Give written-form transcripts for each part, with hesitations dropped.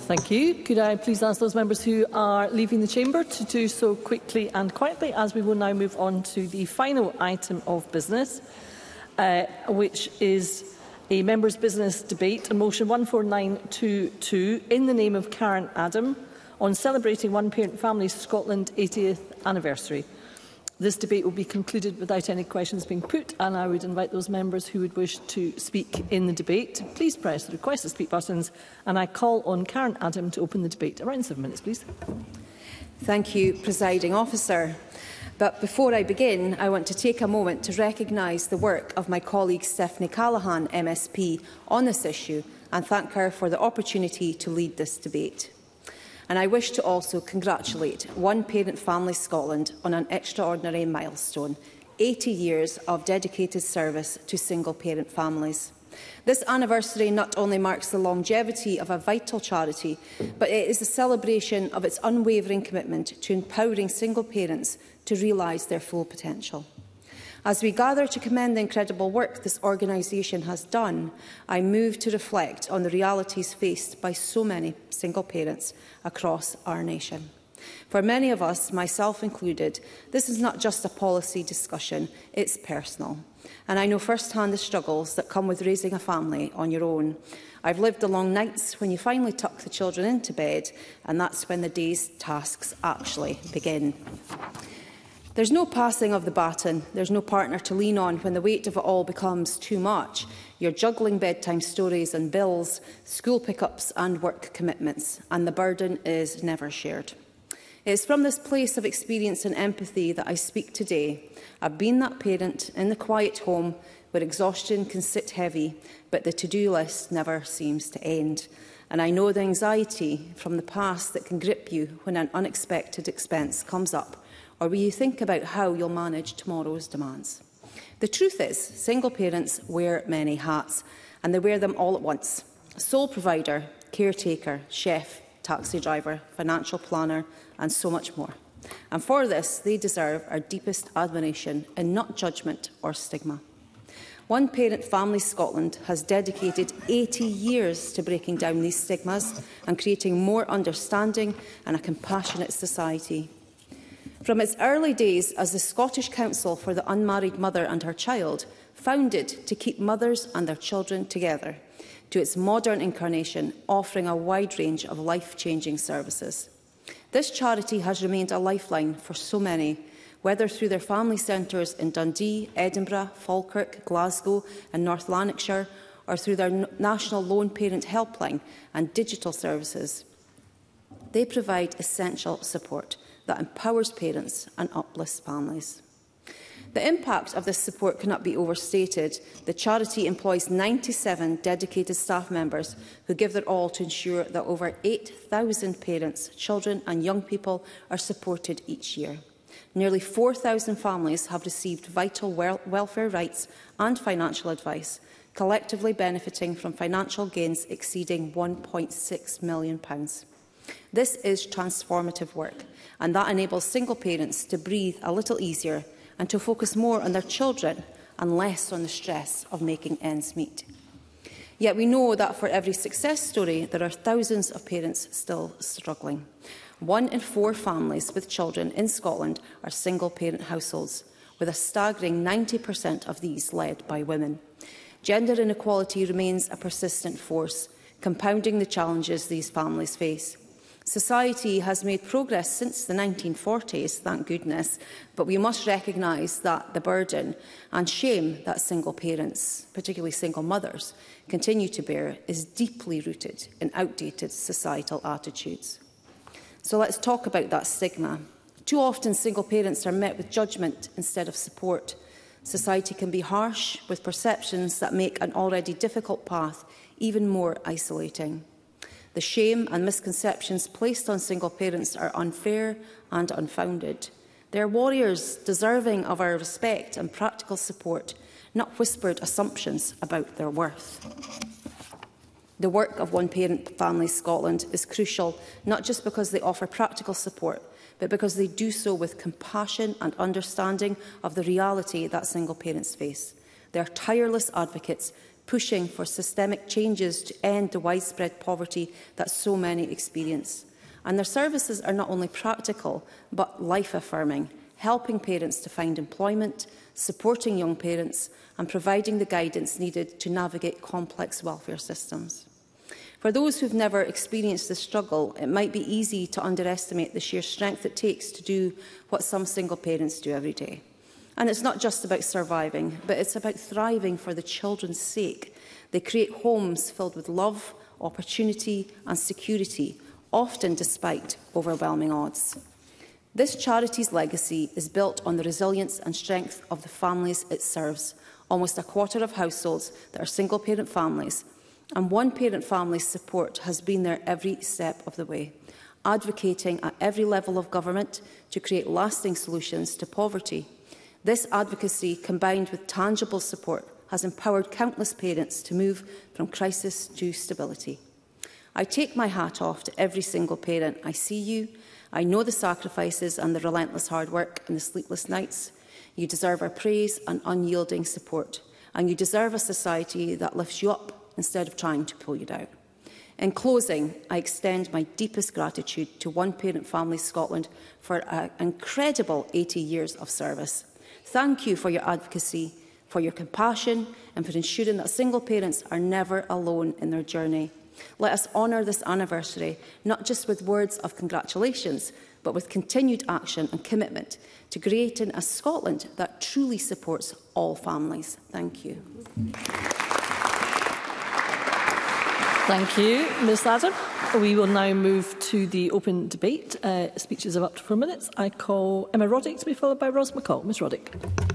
Thank you. Could I please ask those members who are leaving the chamber to do so quickly and quietly, as we will now move on to the final item of business, which is a members' business debate, motion 14922, in the name of Karen Adam, on celebrating One Parent Families Scotland 80th anniversary. This debate will be concluded without any questions being put, and I would invite those members who would wish to speak in the debate. Please press the request to speak buttons, and I call on Karen Adam to open the debate. Around 7 minutes, please. Thank you, Presiding Officer. But before I begin, I want to take a moment to recognise the work of my colleague Stephanie Callaghan, MSP, on this issue, and thank her for the opportunity to lead this debate. And I wish to also congratulate One Parent Families Scotland on an extraordinary milestone, 80 years of dedicated service to single-parent families. This anniversary not only marks the longevity of a vital charity, but it is a celebration of its unwavering commitment to empowering single parents to realise their full potential. As we gather to commend the incredible work this organisation has done, I move to reflect on the realities faced by so many single parents across our nation. For many of us, myself included, this is not just a policy discussion, it's personal. And I know firsthand the struggles that come with raising a family on your own. I've lived the long nights when you finally tuck the children into bed, and that's when the day's tasks actually begin. There's no passing of the baton, there's no partner to lean on when the weight of it all becomes too much. You're juggling bedtime stories and bills, school pickups and work commitments, and the burden is never shared. It is from this place of experience and empathy that I speak today. I've been that parent in the quiet home where exhaustion can sit heavy, but the to-do list never seems to end. And I know the anxiety from the past that can grip you when an unexpected expense comes up, or will you think about how you'll manage tomorrow's demands? The truth is, single parents wear many hats, and they wear them all at once. Sole provider, caretaker, chef, taxi driver, financial planner, and so much more. And for this, they deserve our deepest admiration and not judgment or stigma. One Parent Families Scotland has dedicated 80 years to breaking down these stigmas and creating more understanding and a compassionate society. From its early days as the Scottish Council for the Unmarried Mother and Her Child, founded to keep mothers and their children together, to its modern incarnation, offering a wide range of life-changing services. This charity has remained a lifeline for so many, whether through their family centres in Dundee, Edinburgh, Falkirk, Glasgow and North Lanarkshire, or through their national lone parent helpline and digital services. They provide essential support that empowers parents and uplifts families. The impact of this support cannot be overstated. The charity employs 97 dedicated staff members who give their all to ensure that over 8,000 parents, children and young people are supported each year. Nearly 4,000 families have received vital welfare rights and financial advice, collectively benefiting from financial gains exceeding £1.6 million. This is transformative work, and that enables single parents to breathe a little easier and to focus more on their children and less on the stress of making ends meet. Yet we know that for every success story, there are thousands of parents still struggling. 1 in 4 families with children in Scotland are single-parent households, with a staggering 90% of these led by women. Gender inequality remains a persistent force, compounding the challenges these families face. Society has made progress since the 1940s, thank goodness, but we must recognise that the burden and shame that single parents, particularly single mothers, continue to bear is deeply rooted in outdated societal attitudes. So let's talk about that stigma. Too often single parents are met with judgment instead of support. Society can be harsh with perceptions that make an already difficult path even more isolating. The shame and misconceptions placed on single parents are unfair and unfounded. They are warriors deserving of our respect and practical support, not whispered assumptions about their worth. The work of One Parent Families Scotland is crucial, not just because they offer practical support, but because they do so with compassion and understanding of the reality that single parents face. They are tireless advocates, pushing for systemic changes to end the widespread poverty that so many experience. And their services are not only practical, but life-affirming, helping parents to find employment, supporting young parents, and providing the guidance needed to navigate complex welfare systems. For those who've never experienced this struggle, it might be easy to underestimate the sheer strength it takes to do what some single parents do every day. And it's not just about surviving, but it's about thriving for the children's sake. They create homes filled with love, opportunity and security, often despite overwhelming odds. This charity's legacy is built on the resilience and strength of the families it serves. Almost a quarter of households that are single-parent families, and one-parent family support has been there every step of the way, advocating at every level of government to create lasting solutions to poverty. This advocacy, combined with tangible support, has empowered countless parents to move from crisis to stability. I take my hat off to every single parent. I see you. I know the sacrifices and the relentless hard work and the sleepless nights. You deserve our praise and unyielding support. And you deserve a society that lifts you up instead of trying to pull you down. In closing, I extend my deepest gratitude to One Parent Families Scotland for an incredible 80 years of service. Thank you for your advocacy, for your compassion, and for ensuring that single parents are never alone in their journey. Let us honour this anniversary, not just with words of congratulations, but with continued action and commitment to creating a Scotland that truly supports all families. Thank you. Thank you, Ms Adam. We will now move to the open debate. Speeches of up to 4 minutes. I call Emma Roddick to be followed by Ros McCall. Ms Roddick.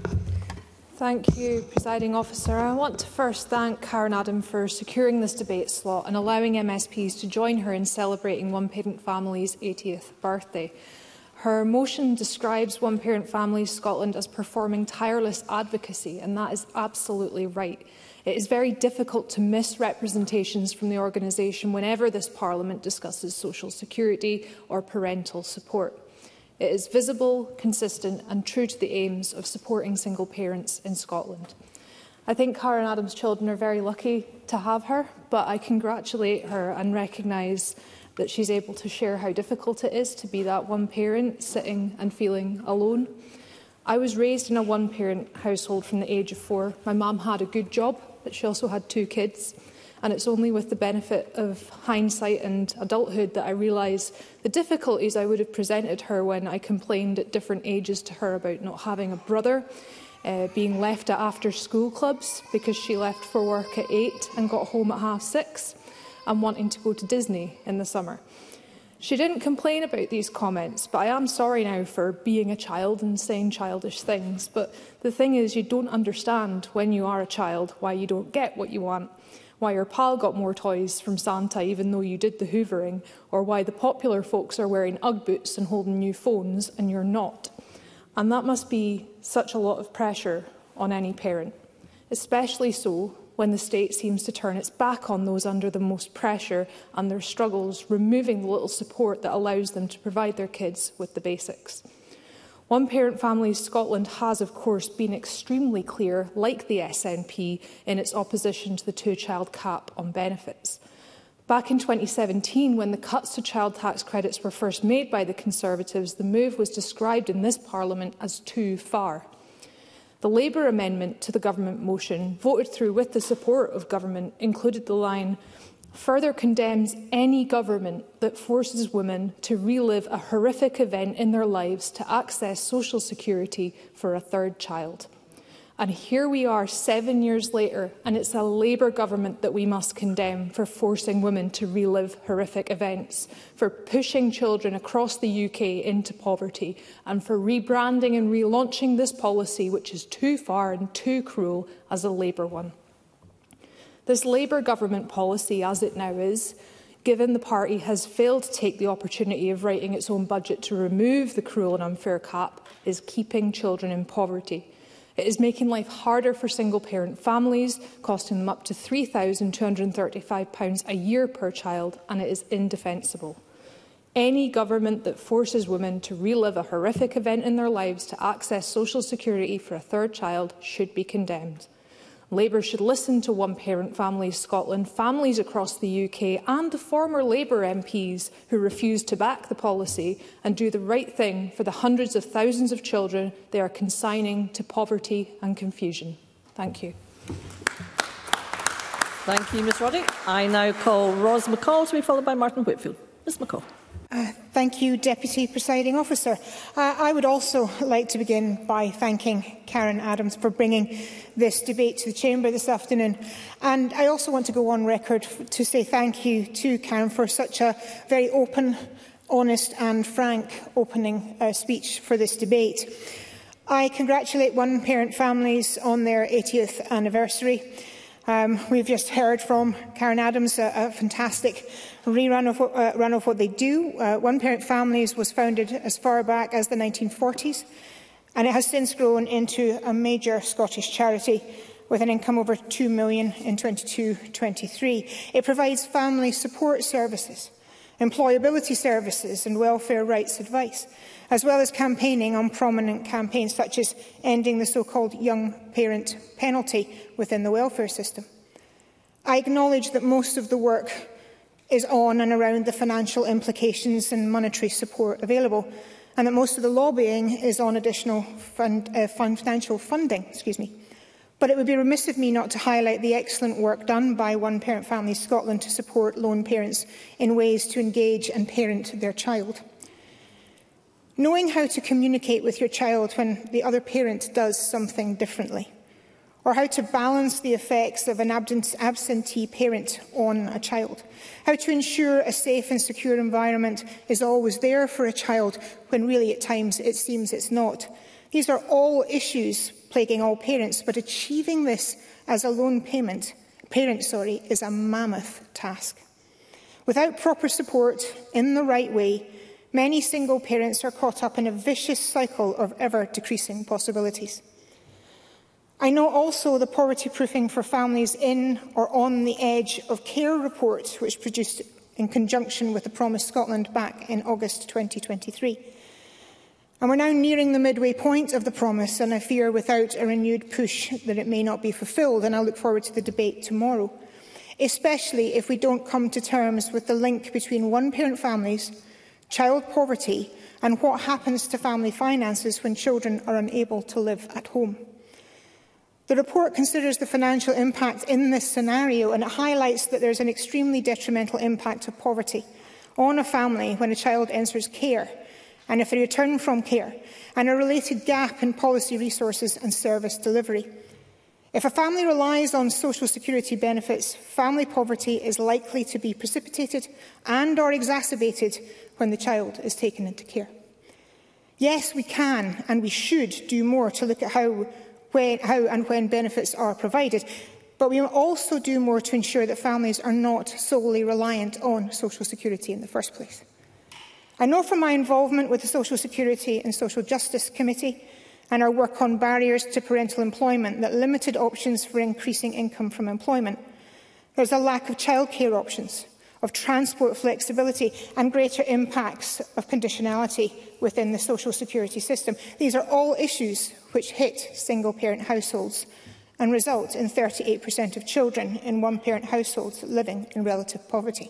Thank you, Presiding Officer. I want to first thank Karen Adam for securing this debate slot and allowing MSPs to join her in celebrating One Parent Families' 80th birthday. Her motion describes One Parent Families Scotland as performing tireless advocacy, and that is absolutely right. It is very difficult to miss representations from the organisation whenever this Parliament discusses social security or parental support. It is visible, consistent and true to the aims of supporting single parents in Scotland. I think Karen Adams' children are very lucky to have her, but I congratulate her and recognise that she's able to share how difficult it is to be that one parent sitting and feeling alone. I was raised in a one-parent household from the age of 4. My mum had a good job, but she also had 2 kids. And it's only with the benefit of hindsight and adulthood that I realise the difficulties I would have presented her when I complained at different ages to her about not having a brother, being left at after-school clubs because she left for work at 8 and got home at 6:30, and wanting to go to Disney in the summer. She didn't complain about these comments, but I am sorry now for being a child and saying childish things. But the thing is, you don't understand when you are a child why you don't get what you want, why your pal got more toys from Santa even though you did the hoovering, or why the popular folks are wearing Ugg boots and holding new phones and you're not. And that must be such a lot of pressure on any parent, especially so when the state seems to turn its back on those under the most pressure and their struggles, removing the little support that allows them to provide their kids with the basics. One Parent Families Scotland has, of course, been extremely clear, like the SNP, in its opposition to the 2-child cap on benefits. Back in 2017, when the cuts to child tax credits were first made by the Conservatives, the move was described in this Parliament as too far. The Labour amendment to the government motion, voted through with the support of government, included the line, "Further condemns any government that forces women to relive a horrific event in their lives to access social security for a 3rd child." And here we are 7 years later, and it's a Labour government that we must condemn for forcing women to relive horrific events, for pushing children across the UK into poverty, and for rebranding and relaunching this policy, which is too far and too cruel, as a Labour one. This Labour government policy, as it now is, given the party has failed to take the opportunity of writing its own budget to remove the cruel and unfair cap, is keeping children in poverty. It is making life harder for single-parent families, costing them up to £3,235 a year per child, and it is indefensible. Any government that forces women to relive a horrific event in their lives to access social security for a 3rd child should be condemned. Labour should listen to One Parent Families Scotland, families across the UK and the former Labour MPs who refused to back the policy, and do the right thing for the hundreds of thousands of children they are consigning to poverty and confusion. Thank you. Thank you, Ms Roddick. I now call Ros McCall to be followed by Martin Whitfield. Ms McCall. Thank you, Deputy Presiding Officer. I would also like to begin by thanking Karen Adams for bringing this debate to the Chamber this afternoon. And I also want to go on record to say thank you to Karen for such a very open, honest and frank opening speech for this debate. I congratulate One Parent Families on their 80th anniversary. We've just heard from Karen Adams a fantastic run of what they do. One Parent Families was founded as far back as the 1940s, and it has since grown into a major Scottish charity with an income over £2 million in 22-23. It provides family support services, employability services and welfare rights advice, as well as campaigning on prominent campaigns such as ending the so-called young parent penalty within the welfare system. I acknowledge that most of the work is on and around the financial implications and monetary support available, and that most of the lobbying is on additional financial funding. But it would be remiss of me not to highlight the excellent work done by One Parent Families Scotland to support lone parents in ways to engage and parent their child. Knowing how to communicate with your child when the other parent does something differently, or how to balance the effects of an absentee parent on a child, how to ensure a safe and secure environment is always there for a child when really at times it seems it's not. These are all issues plaguing all parents, but achieving this as a lone parent is a mammoth task. Without proper support in the right way, many single parents are caught up in a vicious cycle of ever-decreasing possibilities. I know also the poverty proofing for families in or on the edge of care report, which produced in conjunction with the Promise Scotland back in August 2023. And we're now nearing the midway point of the promise, and I fear without a renewed push that it may not be fulfilled, and I look forward to the debate tomorrow, especially if we don't come to terms with the link between one-parent families, child poverty, and what happens to family finances when children are unable to live at home. The report considers the financial impact in this scenario, and it highlights that there is an extremely detrimental impact of poverty on a family when a child enters care, and if they return from care, and a related gap in policy resources and service delivery. If a family relies on social security benefits, family poverty is likely to be precipitated and or exacerbated when the child is taken into care. Yes, we can and we should do more to look at how and when benefits are provided, but we will also do more to ensure that families are not solely reliant on social security in the first place. I know from my involvement with the Social Security and Social Justice Committee and our work on barriers to parental employment that limited options for increasing income from employment. There's a lack of childcare options, of transport flexibility and greater impacts of conditionality within the social security system. These are all issues which hit single-parent households and result in 38% of children in one-parent households living in relative poverty.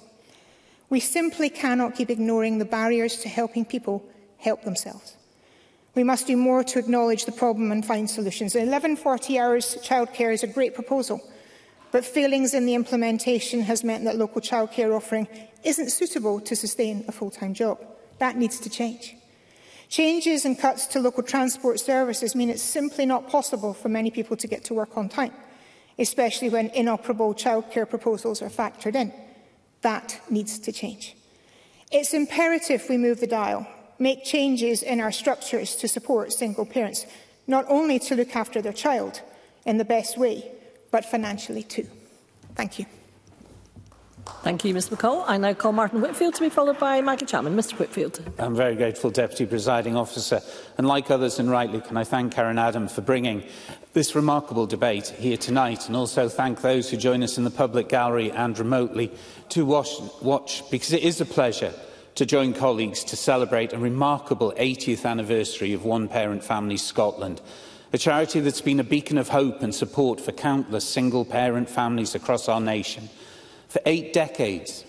We simply cannot keep ignoring the barriers to helping people help themselves. We must do more to acknowledge the problem and find solutions. 11 40 hours childcare is a great proposal, but failings in the implementation has meant that local childcare offering isn't suitable to sustain a full-time job. That needs to change. Changes and cuts to local transport services mean it's simply not possible for many people to get to work on time, especially when inoperable childcare proposals are factored in. That needs to change. It's imperative we move the dial, make changes in our structures to support single parents, not only to look after their child in the best way, but financially too. Thank you. Thank you, Ms McCall. I now call Martin Whitfield to be followed by Michael Chapman. Mr Whitfield. I'm very grateful, Deputy Presiding Officer. And like others, and rightly, can I thank Karen Adams for bringing this remarkable debate here tonight, and also thank those who join us in the public gallery and remotely to watch, because it is a pleasure to join colleagues to celebrate a remarkable 80th anniversary of One Parent Families Scotland. a charity that's been a beacon of hope and support for countless single-parent families across our nation. For 8 decades,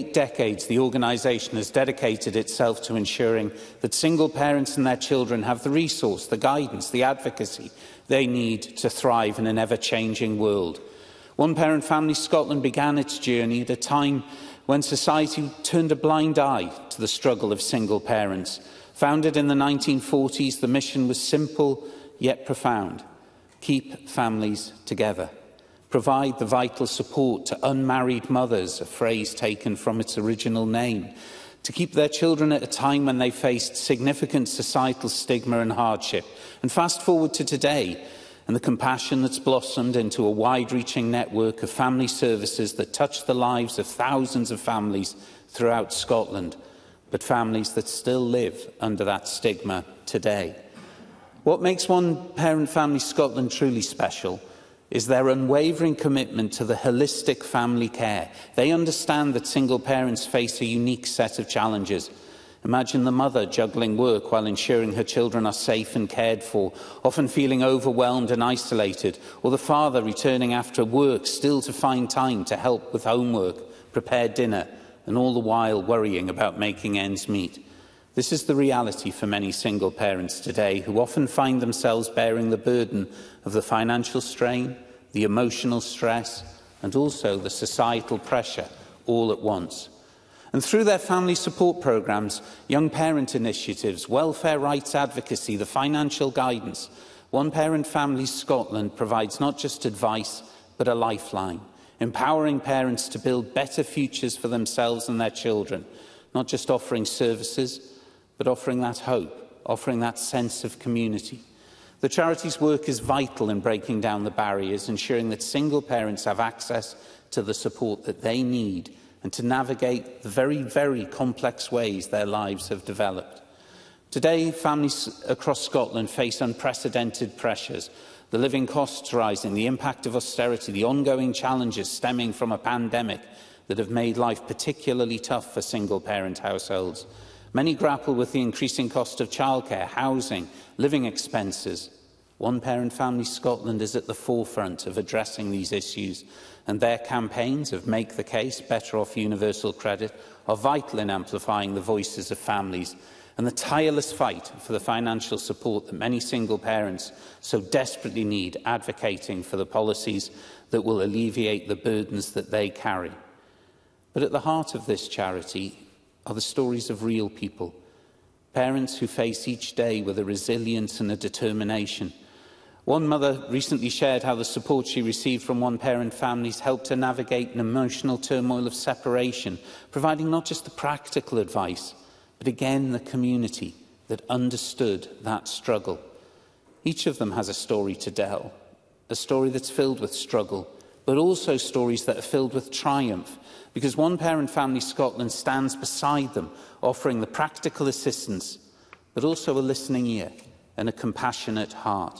the organisation has dedicated itself to ensuring that single parents and their children have the resource, the guidance, the advocacy they need to thrive in an ever-changing world. One Parent Families Scotland began its journey at a time when society turned a blind eye to the struggle of single parents. Founded in the 1940s, the mission was simple yet profound: keep families together. Provide the vital support to unmarried mothers, a phrase taken from its original name, to keep their children at a time when they faced significant societal stigma and hardship. And fast forward to today, and the compassion that's blossomed into a wide-reaching network of family services that touch the lives of thousands of families throughout Scotland, but families that still live under that stigma today. What makes One Parent Families Scotland truly special is their unwavering commitment to the holistic family care. They understand that single parents face a unique set of challenges. Imagine the mother juggling work while ensuring her children are safe and cared for, often feeling overwhelmed and isolated, or the father returning after work still to find time to help with homework, prepare dinner, and all the while worrying about making ends meet. This is the reality for many single parents today, who often find themselves bearing the burden of the financial strain, the emotional stress, and also the societal pressure all at once. And through their family support programmes, young parent initiatives, welfare rights advocacy, the financial guidance, One Parent Families Scotland provides not just advice, but a lifeline, empowering parents to build better futures for themselves and their children, not just offering services, but offering that hope, offering that sense of community. The charity's work is vital in breaking down the barriers, ensuring that single parents have access to the support that they need and to navigate the very, very complex ways their lives have developed. Today, families across Scotland face unprecedented pressures. The living costs rising, the impact of austerity, the ongoing challenges stemming from a pandemic that have made life particularly tough for single-parent households. Many grapple with the increasing cost of childcare, housing, living expenses. One Parent Families Scotland is at the forefront of addressing these issues, and their campaigns of Make the Case, Better Off Universal Credit are vital in amplifying the voices of families and the tireless fight for the financial support that many single parents so desperately need, advocating for the policies that will alleviate the burdens that they carry. But at the heart of this charity are the stories of real people, parents who face each day with a resilience and a determination. One mother recently shared how the support she received from One Parent Families helped her navigate an emotional turmoil of separation, providing not just the practical advice, but again the community that understood that struggle. Each of them has a story to tell, a story that's filled with struggle, but also stories that are filled with triumph, because One Parent Families Scotland stands beside them, offering the practical assistance, but also a listening ear and a compassionate heart.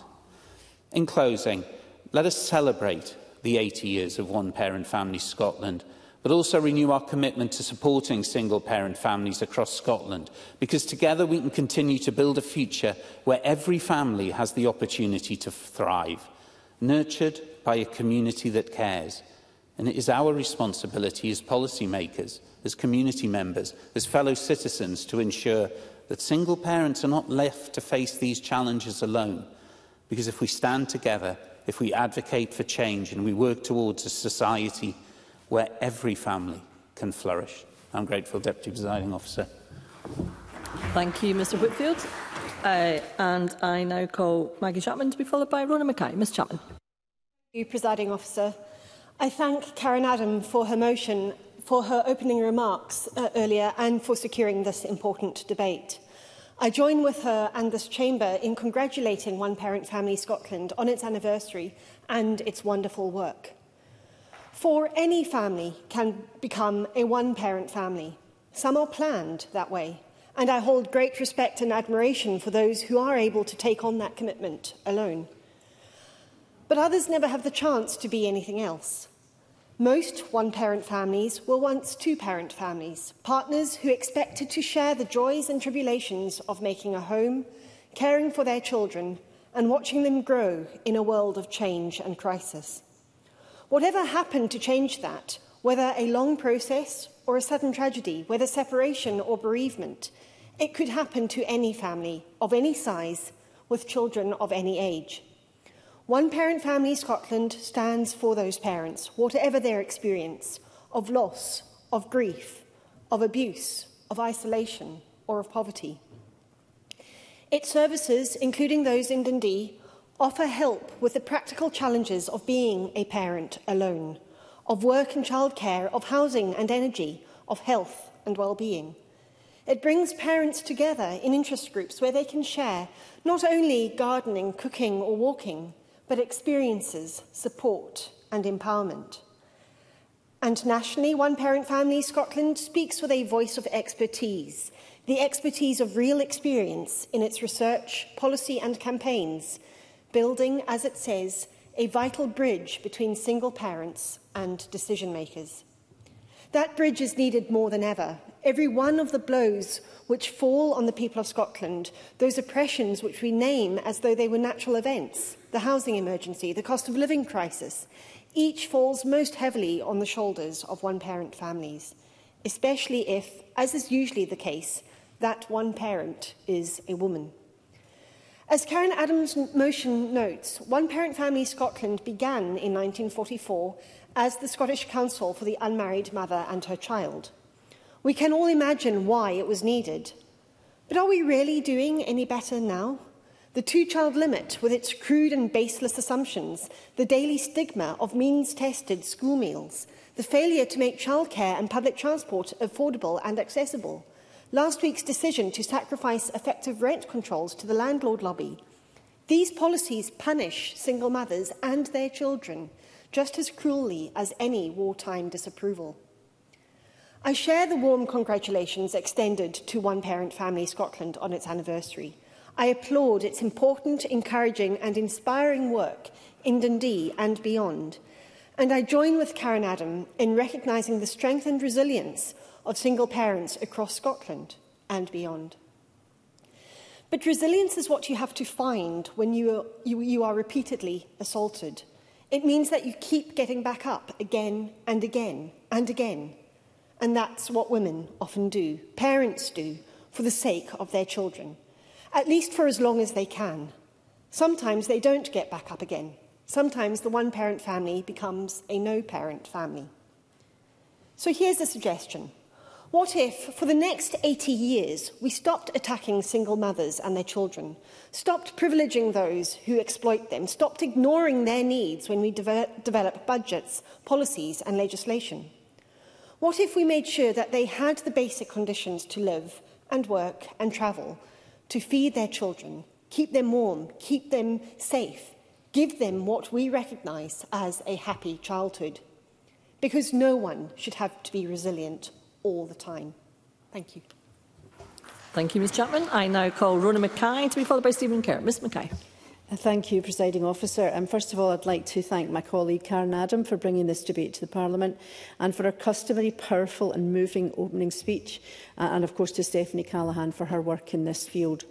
In closing, let us celebrate the 80 years of One Parent Families Scotland, but also renew our commitment to supporting single-parent families across Scotland, because together we can continue to build a future where every family has the opportunity to thrive, nurtured by a community that cares. And it is our responsibility as policymakers, as community members, as fellow citizens to ensure that single parents are not left to face these challenges alone. Because if we stand together, if we advocate for change and we work towards a society where every family can flourish. I'm grateful, Deputy Presiding Officer. Thank you, Mr Whitfield. And I now call Maggie Chapman to be followed by Rona Mackay. Ms Chapman. Thank you, Presiding Officer. I thank Karen Adam for her motion, for her opening remarks earlier, and for securing this important debate. I join with her and this chamber in congratulating One Parent Families Scotland on its anniversary and its wonderful work. For any family can become a one-parent family. Some are planned that way, and I hold great respect and admiration for those who are able to take on that commitment alone. But others never have the chance to be anything else. Most one-parent families were once two-parent families, partners who expected to share the joys and tribulations of making a home, caring for their children, and watching them grow in a world of change and crisis. Whatever happened to change that, whether a long process or a sudden tragedy, whether separation or bereavement, it could happen to any family of any size with children of any age. One Parent Family Scotland stands for those parents, whatever their experience of loss, of grief, of abuse, of isolation or of poverty. Its services, including those in Dundee, offer help with the practical challenges of being a parent alone, of work and childcare, of housing and energy, of health and well-being. It brings parents together in interest groups where they can share not only gardening, cooking or walking, but experiences, support and empowerment. And nationally, One Parent Family Scotland speaks with a voice of expertise, the expertise of real experience in its research, policy and campaigns, building, as it says, a vital bridge between single parents and decision makers. That bridge is needed more than ever. Every one of the blows which fall on the people of Scotland, those oppressions which we name as though they were natural events, the housing emergency, the cost of living crisis, each falls most heavily on the shoulders of one-parent families, especially if, as is usually the case, that one parent is a woman. As Karen Adams' motion notes, One Parent Family Scotland began in 1944 as the Scottish Council for the Unmarried Mother and Her Child. We can all imagine why it was needed. But are we really doing any better now? The two-child limit, with its crude and baseless assumptions, the daily stigma of means-tested school meals, the failure to make childcare and public transport affordable and accessible, last week's decision to sacrifice effective rent controls to the landlord lobby. These policies punish single mothers and their children just as cruelly as any wartime disapproval. I share the warm congratulations extended to One Parent Family Scotland on its anniversary. I applaud its important, encouraging and inspiring work in Dundee and beyond. And I join with Karen Adam in recognising the strength and resilience of single parents across Scotland and beyond. But resilience is what you have to find when you are repeatedly assaulted. It means that you keep getting back up again and again and again. And that's what women often do, parents do, for the sake of their children, at least for as long as they can. Sometimes they don't get back up again. Sometimes the one-parent family becomes a no-parent family. So here's a suggestion. What if, for the next 80 years, we stopped attacking single mothers and their children, stopped privileging those who exploit them, stopped ignoring their needs when we develop budgets, policies and legislation? What if we made sure that they had the basic conditions to live and work and travel, to feed their children, keep them warm, keep them safe, give them what we recognise as a happy childhood? Because no one should have to be resilient all the time. Thank you. Thank you, Ms Chapman. I now call Rona Mackay to be followed by Stephen Kerr. Ms Mackay. Thank you, Presiding Officer. First of all, I'd like to thank my colleague Karen Adam for bringing this debate to the Parliament and for her customary powerful and moving opening speech, and of course to Stephanie Callaghan for her work in this field.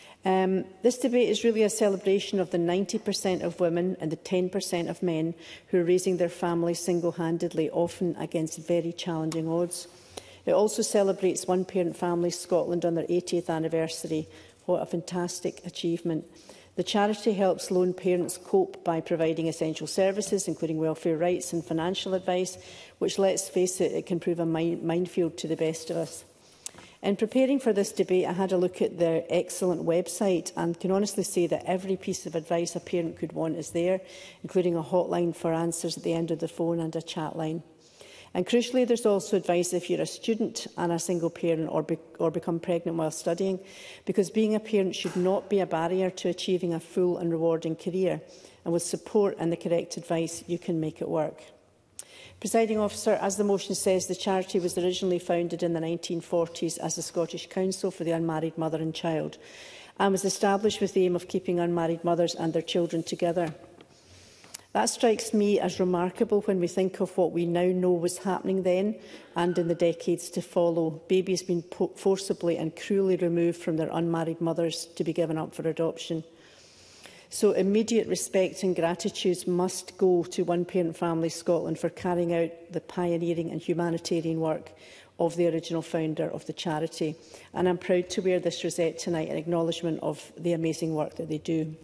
This debate is really a celebration of the 90% of women and the 10% of men who are raising their families single-handedly, often against very challenging odds. It also celebrates One Parent Families Scotland on their 80th anniversary. What a fantastic achievement. The charity helps lone parents cope by providing essential services, including welfare rights and financial advice, which, let's face it, it can prove a minefield to the best of us. In preparing for this debate, I had a look at their excellent website and can honestly say that every piece of advice a parent could want is there, including a hotline for answers at the end of the phone and a chat line. And crucially, there's also advice if you're a student and a single parent or become pregnant while studying, because being a parent should not be a barrier to achieving a full and rewarding career. And with support and the correct advice, you can make it work. Presiding Officer, as the motion says, the charity was originally founded in the 1940s as the Scottish Council for the Unmarried Mother and Child and was established with the aim of keeping unmarried mothers and their children together. That strikes me as remarkable when we think of what we now know was happening then and in the decades to follow, babies being forcibly and cruelly removed from their unmarried mothers to be given up for adoption. So immediate respect and gratitude must go to One Parent Families Scotland for carrying out the pioneering and humanitarian work of the original founder of the charity. And I'm proud to wear this rosette tonight in acknowledgement of the amazing work that they do.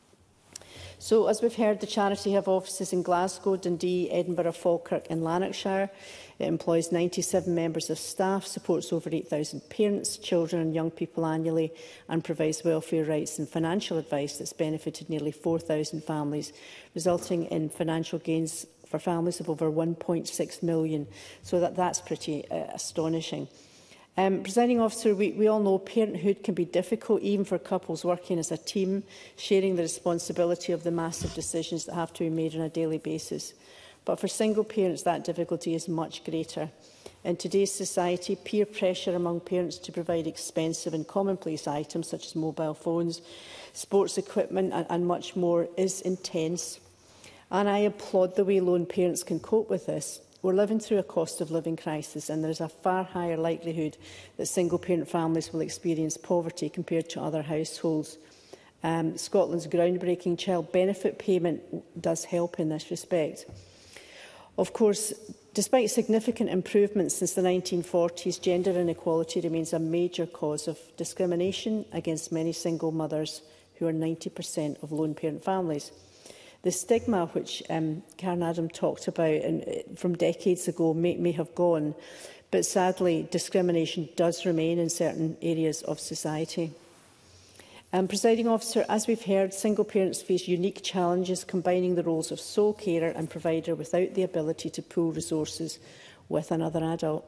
So, as we've heard, the charity have offices in Glasgow, Dundee, Edinburgh, Falkirk and Lanarkshire. It employs 97 members of staff, supports over 8,000 parents, children and young people annually, and provides welfare rights and financial advice that's benefited nearly 4,000 families, resulting in financial gains for families of over 1.6 million. So that's pretty astonishing. Presiding officer, we all know parenthood can be difficult, even for couples working as a team, sharing the responsibility of the massive decisions that have to be made on a daily basis. But for single parents, that difficulty is much greater. In today's society, peer pressure among parents to provide expensive and commonplace items such as mobile phones, sports equipment and much more is intense. And I applaud the way lone parents can cope with this. We're living through a cost of living crisis, and there's a far higher likelihood that single-parent families will experience poverty compared to other households. Scotland's groundbreaking child benefit payment does help in this respect. Of course, despite significant improvements since the 1940s, gender inequality remains a major cause of discrimination against many single mothers, who are 90% of lone-parent families. The stigma which Karen Adam talked about from decades ago may have gone, but sadly discrimination does remain in certain areas of society. Presiding officer, as we've heard, single parents face unique challenges combining the roles of sole carer and provider without the ability to pool resources with another adult.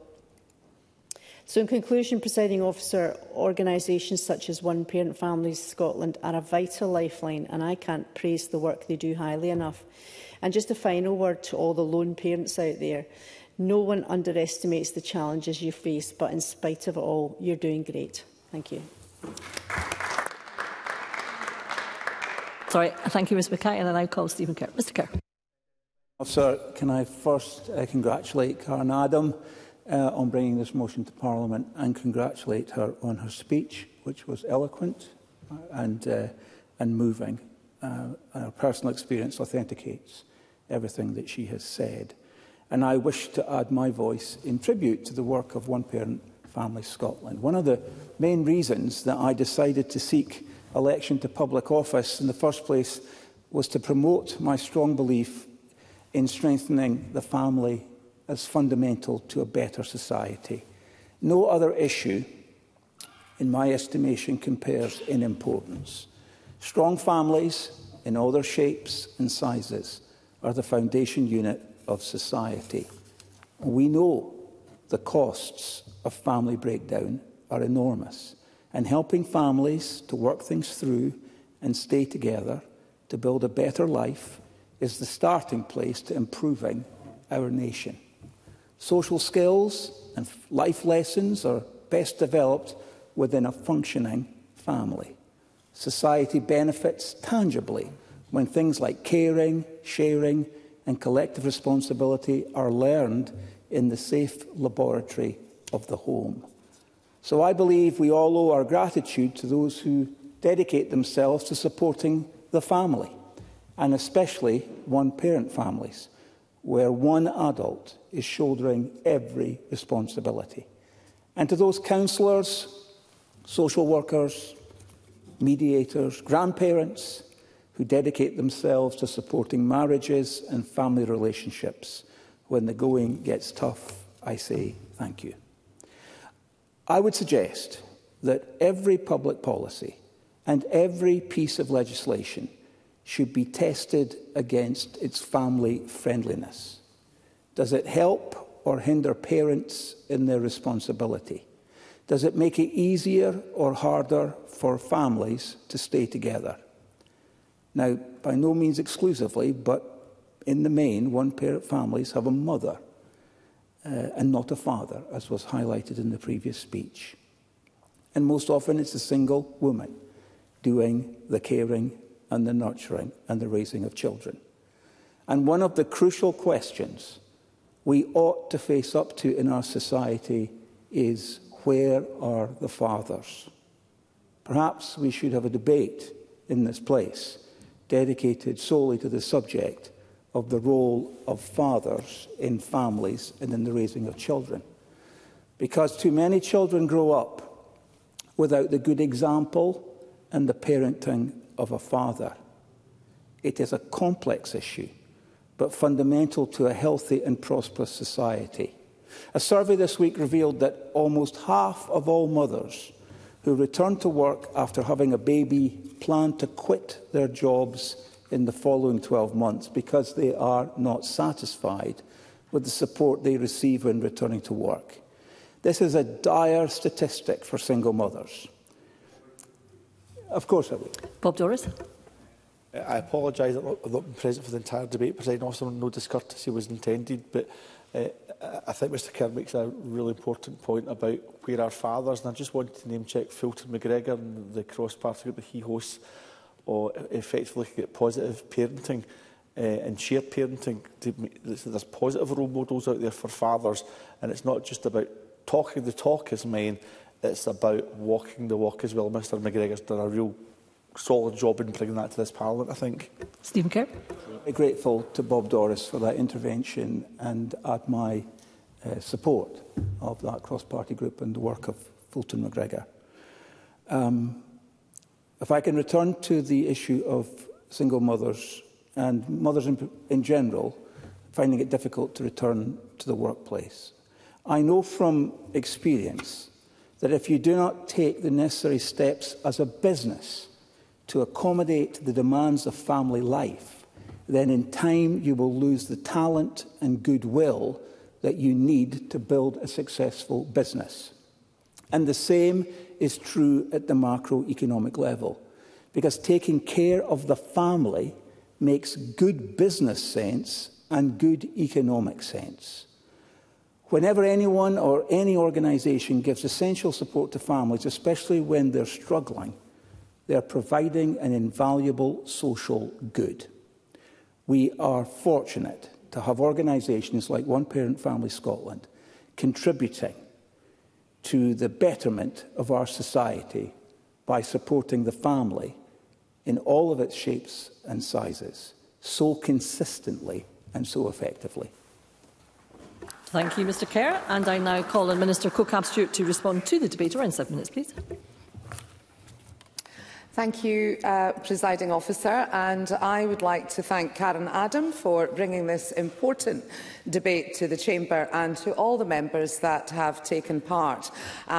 So in conclusion, presiding officer, organisations such as One Parent Families Scotland are a vital lifeline, and I can't praise the work they do highly enough. And just a final word to all the lone parents out there. No one underestimates the challenges you face, but in spite of it all, you're doing great. Thank you. Sorry, thank you, Ms Mackay, and I now call Stephen Kerr. Mr Kerr. Officer, can I first congratulate Karen Adam on bringing this motion to Parliament, and congratulate her on her speech, which was eloquent and moving. Her personal experience authenticates everything that she has said. And I wish to add my voice in tribute to the work of One Parent Families Scotland. One of the main reasons that I decided to seek election to public office in the first place was to promote my strong belief in strengthening the family as fundamental to a better society. No other issue, in my estimation, compares in importance. Strong families, in all their shapes and sizes, are the foundation unit of society. We know the costs of family breakdown are enormous, and helping families to work things through and stay together to build a better life is the starting place to improving our nation. Social skills and life lessons are best developed within a functioning family. Society benefits tangibly when things like caring, sharing and collective responsibility are learned in the safe laboratory of the home. So I believe we all owe our gratitude to those who dedicate themselves to supporting the family, and especially one-parent families, where one adult is shouldering every responsibility. And to those counsellors, social workers, mediators, grandparents who dedicate themselves to supporting marriages and family relationships when the going gets tough, I say thank you. I would suggest that every public policy and every piece of legislation should be tested against its family friendliness. Does it help or hinder parents in their responsibility? Does it make it easier or harder for families to stay together? Now, by no means exclusively, but in the main, one-parent families have a mother and not a father, as was highlighted in the previous speech. And most often it's a single woman doing the caring and the nurturing and the raising of children. And one of the crucial questions we ought to face up to in our society is, where are the fathers? Perhaps we should have a debate in this place dedicated solely to the subject of the role of fathers in families and in the raising of children. Because too many children grow up without the good example and the parenting of a father. It is a complex issue, but fundamental to a healthy and prosperous society. A survey this week revealed that almost half of all mothers who return to work after having a baby plan to quit their jobs in the following 12 months because they are not satisfied with the support they receive when returning to work. This is a dire statistic for single mothers. Of course I would. Bob Doris. I apologise that I've not been present for the entire debate, Presiding Officer. No discourtesy was intended, but I think Mr Kerr makes a really important point about where our fathers, and I just wanted to name-check Fulton McGregor and the cross-party group that he hosts, or effectively looking at positive parenting and shared parenting. There's positive role models out there for fathers, and it's not just about talking the talk as men, it's about walking the walk as well. Mr McGregor's done a real solid job in bringing that to this Parliament, I think. Stephen Kerr. I'm grateful to Bob Doris for that intervention and add my support of that cross-party group and the work of Fulton McGregor. If I can return to the issue of single mothers and mothers in general finding it difficult to return to the workplace. I know from experience that if you do not take the necessary steps as a business to accommodate the demands of family life, then in time you will lose the talent and goodwill that you need to build a successful business. And the same is true at the macroeconomic level, because taking care of the family makes good business sense and good economic sense. Whenever anyone or any organisation gives essential support to families, especially when they're struggling, they are providing an invaluable social good. We are fortunate to have organisations like One Parent Family Scotland contributing to the betterment of our society by supporting the family in all of its shapes and sizes, so consistently and so effectively. Thank you, Mr Kerr. And I now call on Minister Cook-Abstewart to respond to the debate. Around 7 minutes, please. Thank you, Presiding Officer, and I would like to thank Karen Adam for bringing this important debate to the Chamber and to all the members that have taken part.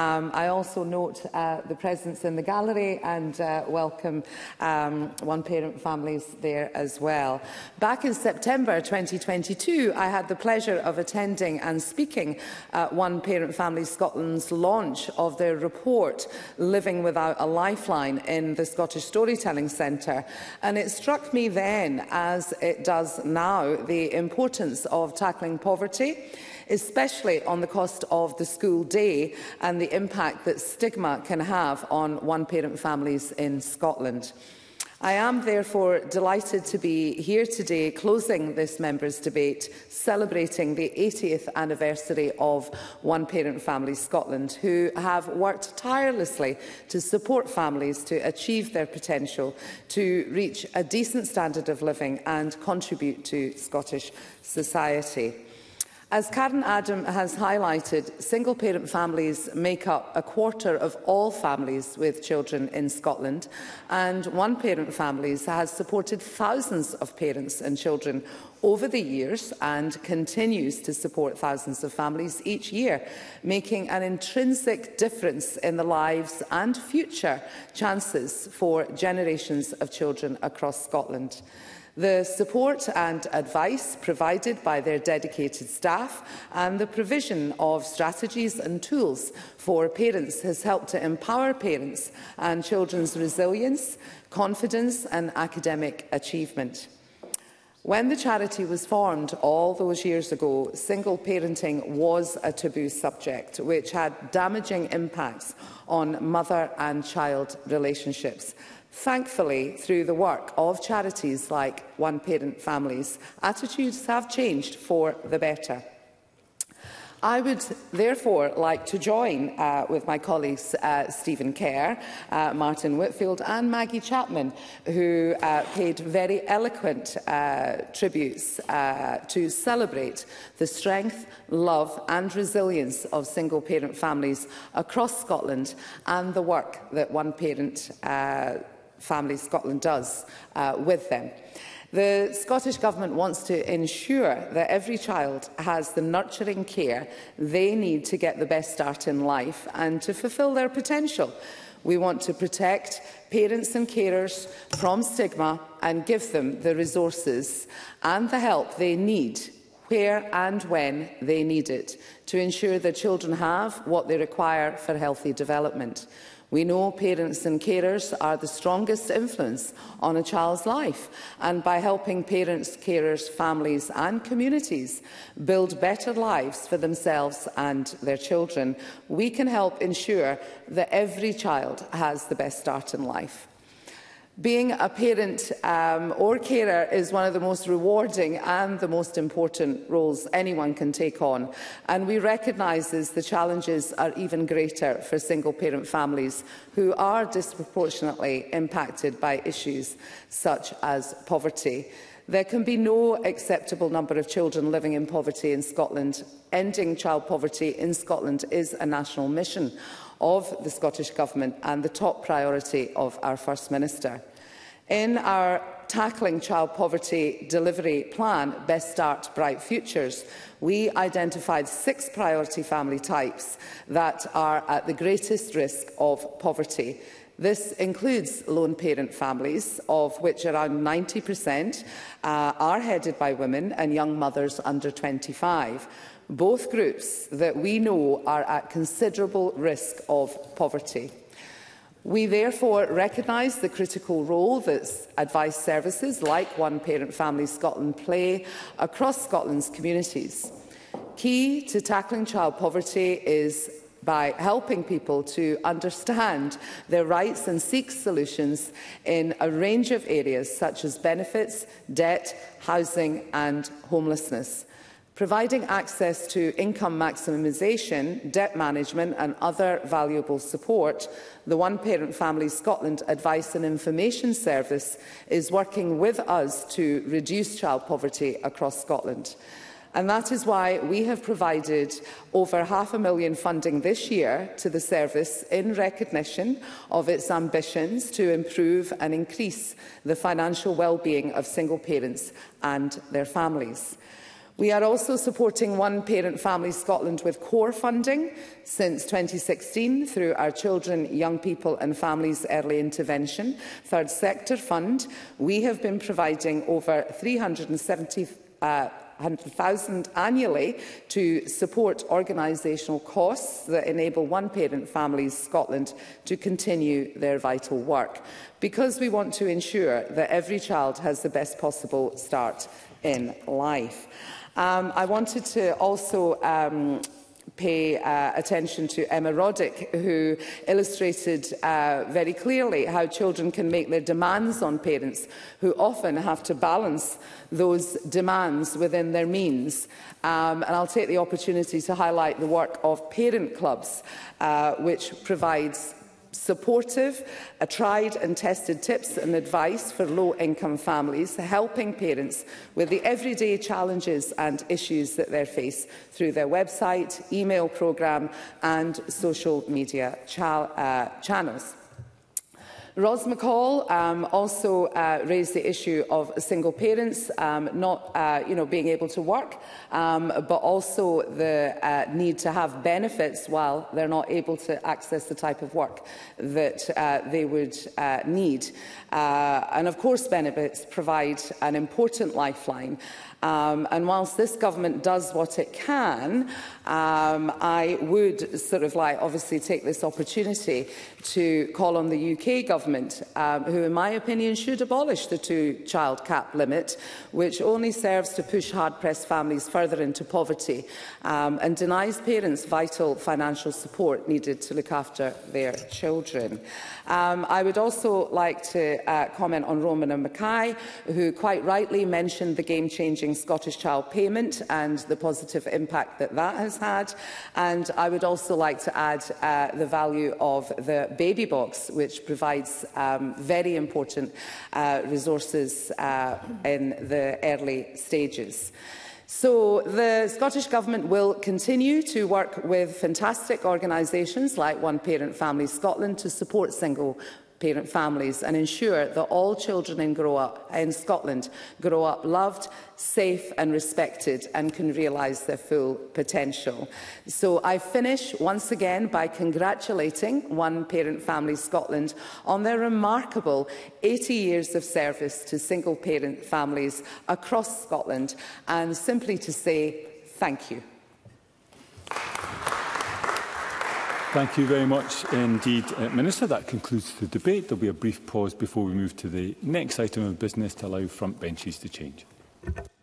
I also note the presence in the gallery and welcome one-parent families there as well. Back in September 2022, I had the pleasure of attending and speaking at One Parent Family Scotland's launch of their report, Living Without a Lifeline, in the Scottish Storytelling Centre, and it struck me then, as it does now, the importance of tackling poverty, especially on the cost of the school day and the impact that stigma can have on one-parent families in Scotland. I am therefore delighted to be here today closing this members' debate, celebrating the 80th anniversary of One Parent Family Scotland, who have worked tirelessly to support families to achieve their potential, to reach a decent standard of living and contribute to Scottish society. As Karen Adam has highlighted, single-parent families make up a quarter of all families with children in Scotland, and one-parent families has supported thousands of parents and children over the years and continues to support thousands of families each year, making an intrinsic difference in the lives and future chances for generations of children across Scotland. The support and advice provided by their dedicated staff and the provision of strategies and tools for parents has helped to empower parents and children's resilience, confidence and academic achievement. When the charity was formed all those years ago, single parenting was a taboo subject which had damaging impacts on mother and child relationships. Thankfully, through the work of charities like One Parent Families, attitudes have changed for the better. I would therefore like to join with my colleagues Stephen Kerr, Martin Whitfield and Maggie Chapman, who paid very eloquent tributes to celebrate the strength, love and resilience of single-parent families across Scotland and the work that One Parent Family Scotland does with them. The Scottish Government wants to ensure that every child has the nurturing care they need to get the best start in life and to fulfil their potential. We want to protect parents and carers from stigma and give them the resources and the help they need where and when they need it to ensure that children have what they require for healthy development. We know parents and carers are the strongest influence on a child's life, and by helping parents, carers, families and communities build better lives for themselves and their children, we can help ensure that every child has the best start in life. Being a parent or carer is one of the most rewarding and the most important roles anyone can take on, and we recognise the challenges are even greater for single-parent families who are disproportionately impacted by issues such as poverty. There can be no acceptable number of children living in poverty in Scotland. Ending child poverty in Scotland is a national mission of the Scottish Government and the top priority of our First Minister. In our Tackling Child Poverty delivery plan, Best Start, Bright Futures, we identified 6 priority family types that are at the greatest risk of poverty. This includes lone parent families, of which around 90% are headed by women, and young mothers under 25. Both groups that we know are at considerable risk of poverty. We therefore recognise the critical role that advice services like One Parent Family Scotland play across Scotland's communities. Key to tackling child poverty is by helping people to understand their rights and seek solutions in a range of areas such as benefits, debt, housing and homelessness. Providing access to income maximisation, debt management and other valuable support, the One Parent Family Scotland Advice and Information Service is working with us to reduce child poverty across Scotland. And that is why we have provided over £500,000 funding this year to the service in recognition of its ambitions to improve and increase the financial well-being of single parents and their families. We are also supporting One Parent Family Scotland with core funding since 2016 through our Children, Young People and Families Early Intervention Third Sector Fund. We have been providing over £370,000 annually to support organisational costs that enable One Parent Families Scotland to continue their vital work, because we want to ensure that every child has the best possible start in life. I wanted to also pay attention to Emma Roddick, who illustrated very clearly how children can make their demands on parents, who often have to balance those demands within their means. And I'll take the opportunity to highlight the work of parent clubs, which provides supportive, tried and tested tips and advice for low-income families, helping parents with the everyday challenges and issues that they face through their website, email programme and social media channels. Ros McCall also raised the issue of single parents not being able to work, but also the need to have benefits while they're not able to access the type of work that they would need. And of course, benefits provide an important lifeline. And whilst this government does what it can, I would obviously take this opportunity to call on the UK government, who in my opinion should abolish the 2-child cap limit, which only serves to push hard-pressed families further into poverty and denies parents vital financial support needed to look after their children. I would also like to comment on Roman Mackay, who quite rightly mentioned the game-changing Scottish Child Payment and the positive impact that that has has had. And I would also like to add the value of the baby box, which provides very important resources in the early stages. So the Scottish Government will continue to work with fantastic organisations like One Parent Families Scotland to support single parent families and ensure that all children in Scotland grow up loved, safe and respected and can realise their full potential. So I finish once again by congratulating One Parent Families Scotland on their remarkable 80 years of service to single parent families across Scotland and simply to say thank you. Thank you very much indeed, Minister. That concludes the debate. There will be a brief pause before we move to the next item of business to allow front benches to change.